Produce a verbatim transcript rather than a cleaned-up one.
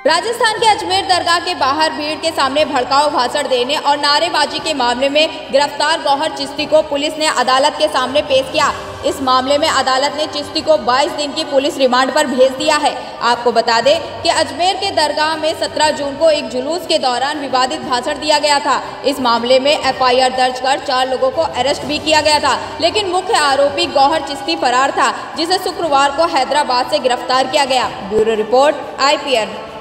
राजस्थान के अजमेर दरगाह के बाहर भीड़ के सामने भड़काऊ भाषण देने और नारेबाजी के मामले में गिरफ्तार गौहर चिश्ती को पुलिस ने अदालत के सामने पेश किया। इस मामले में अदालत ने चिश्ती को बाईस दिन की पुलिस रिमांड पर भेज दिया है। आपको बता दें कि अजमेर के दरगाह में सत्रह जून को एक जुलूस के दौरान विवादित भाषण दिया गया था। इस मामले में एफ आई आर दर्ज कर चार लोगों को अरेस्ट भी किया गया था, लेकिन मुख्य आरोपी गौहर चिश्ती फरार था, जिसे शुक्रवार को हैदराबाद से गिरफ्तार किया गया। Bureau report I P N.